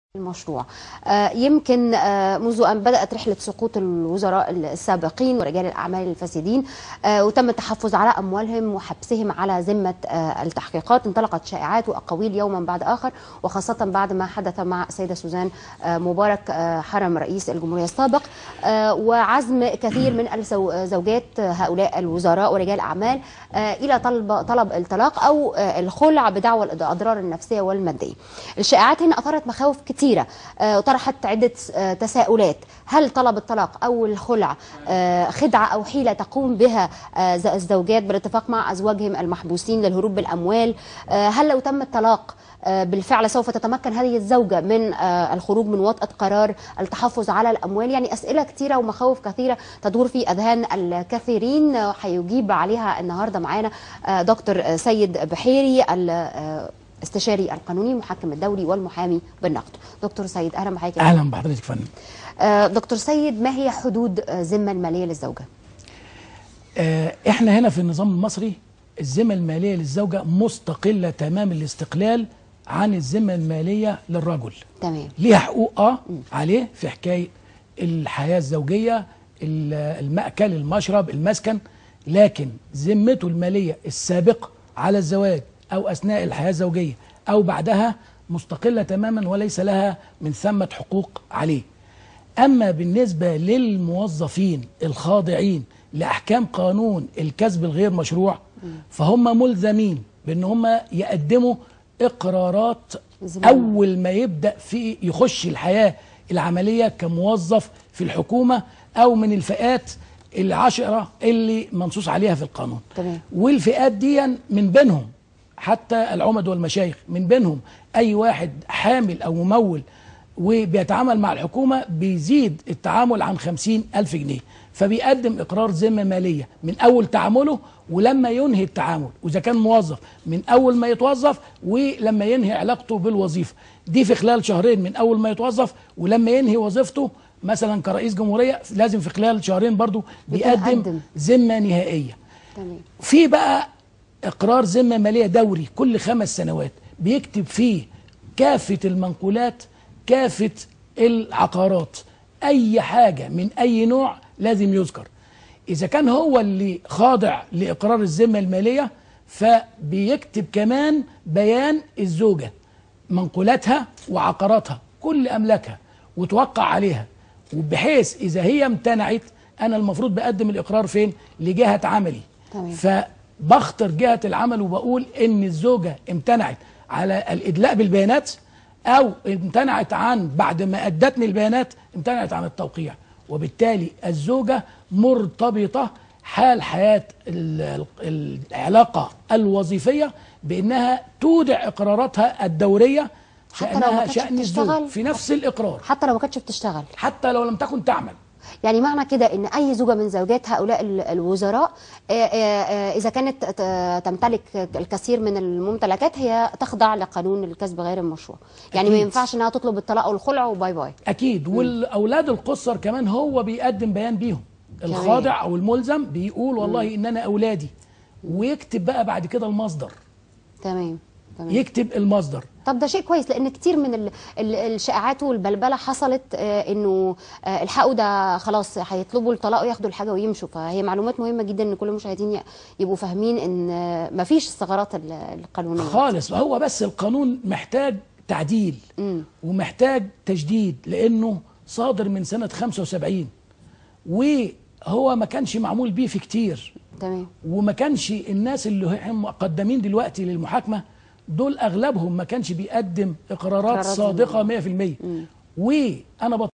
المشروع. يمكن منذ أن بدأت رحلة سقوط الوزراء السابقين ورجال الأعمال الفاسدين وتم التحفظ على أموالهم وحبسهم على ذمة التحقيقات، انطلقت شائعات وأقاويل يوما بعد آخر، وخاصة بعد ما حدث مع السيدة سوزان مبارك حرم رئيس الجمهورية السابق، وعزم كثير من زوجات هؤلاء الوزراء ورجال الأعمال إلى طلب الطلاق أو الخلع بدعوى الأضرار النفسية والمادية. الشائعات هنا أثارت مخاوف كثيرة وطرحت عدة تساؤلات: هل طلب الطلاق أو الخلع خدعة أو حيلة تقوم بها الزوجات بالاتفاق مع أزواجهم المحبوسين للهروب بالأموال؟ هل لو تم الطلاق بالفعل سوف تتمكن هذه الزوجة من الخروج من وطأة قرار التحفظ على الأموال؟ يعني أسئلة كثيرة ومخاوف كثيرة تدور في أذهان الكثيرين، هيجيب عليها النهاردة معانا دكتور سيد بحيري، استشاري القانوني المحكم الدولي والمحامي بالنقد. دكتور سيد، اهلا بحضرتك. اهلا بحضرتك فندم. دكتور سيد، ما هي حدود الذمه الماليه للزوجه؟ احنا هنا في النظام المصري الذمه الماليه للزوجه مستقله تمام الاستقلال عن الذمه الماليه للرجل. تمام. ليها حقوق عليه في حكايه الحياه الزوجيه، المأكل، المشرب، المسكن، لكن ذمته الماليه السابقه على الزواج أو أثناء الحياة الزوجية أو بعدها مستقلة تماما وليس لها من ثمة حقوق عليه. أما بالنسبة للموظفين الخاضعين لأحكام قانون الكسب الغير مشروع فهم ملزمين بأن هم يقدموا إقرارات أول ما يبدأ في يخش الحياة العملية كموظف في الحكومة أو من الفئات العشرة اللي منصوص عليها في القانون. تمام. والفئات دي من بينهم حتى العمد والمشايخ، من بينهم أي واحد حامل أو ممول وبيتعامل مع الحكومة بيزيد التعامل عن 50,000 جنيه، فبيقدم إقرار ذمة مالية من أول تعامله ولما ينهي التعامل، وإذا كان موظف من أول ما يتوظف ولما ينهي علاقته بالوظيفة دي في خلال شهرين من أول ما يتوظف، ولما ينهي وظيفته مثلا كرئيس جمهورية لازم في خلال شهرين برضو بيقدم ذمة نهائية. تمام. في بقى إقرار ذمة مالية دوري كل 5 سنوات بيكتب فيه كافة المنقولات، كافة العقارات، أي حاجة من أي نوع لازم يذكر. إذا كان هو اللي خاضع لإقرار الذمة المالية فبيكتب كمان بيان الزوجة، منقولاتها وعقاراتها كل أملاكها وتوقع عليها، وبحيث إذا هي امتنعت أنا المفروض بقدم الإقرار فين؟ لجهة عملي. تمام. بخطر جهة العمل وبقول ان الزوجة امتنعت على الادلاء بالبيانات او امتنعت عن بعد ما ادتني البيانات امتنعت عن التوقيع، وبالتالي الزوجة مرتبطة حال حياة العلاقة الوظيفية بانها تودع اقراراتها الدورية شأنها شأن الزوج في نفس الاقرار، حتى لو ما كانتش بتشتغل، حتى لو لم تكن تعمل. يعني معنى كده ان اي زوجه من زوجات هؤلاء الوزراء اذا كانت تمتلك الكثير من الممتلكات هي تخضع لقانون الكسب غير المشروع، يعني أكيد. ما ينفعش انها تطلب الطلاق او الخلع وباي باي. اكيد. والاولاد القصر كمان هو بيقدم بيان بيهم، الخاضع او الملزم بيقول والله ان انا اولادي، ويكتب بقى بعد كده المصدر. تمام. يكتب المصدر. طب ده شيء كويس، لان كتير من الشائعات والبلبله حصلت انه الحقوا ده خلاص هيطلبوا الطلاق وياخدوا الحاجه ويمشوا، فهي معلومات مهمه جدا ان كل المشاهدين يبقوا فاهمين ان مفيش الثغرات القانونيه خالص. هو بس القانون محتاج تعديل ومحتاج تجديد لانه صادر من سنه 75 وهو ما كانش معمول بيه في كتير. تمام. وما كانش الناس اللي هم مقدمين دلوقتي للمحاكمه دول اغلبهم ما كانش بيقدم اقرارات صادقه 100%. وانا